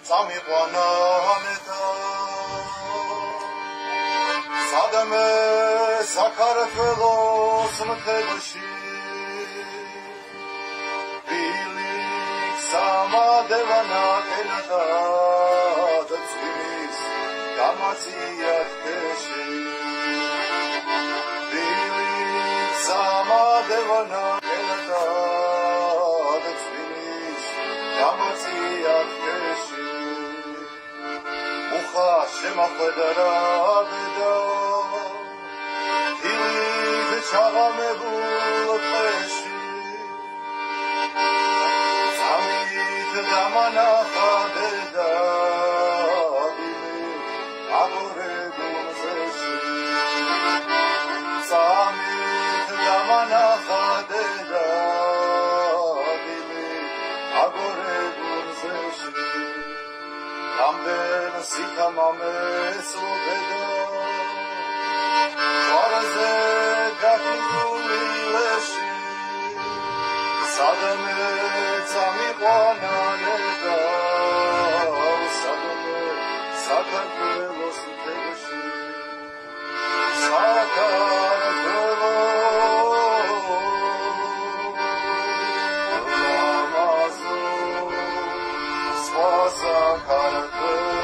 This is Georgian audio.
წამიყვანა ამეთა სადამე საქართველოს მთებში ბილიქ სამადევანა კენათა და წვიმის გამაცია თქეში ბილიქ სამადევანა კენათა და წვიმის გამაცია თქეში მუხა შემახვედა რა ბედა დილით ჩაღამებულ ტყეში წამით დამანახა დედა აგორებულ ზეში წამით დამანახა დედა აგორებულ ზეში რამდენ სითამამეს უბედა ჯვარზე გაქიდული ლეში სადამე წამიყვანა ნედა სადამე საქართველოს მთებში საქართველოს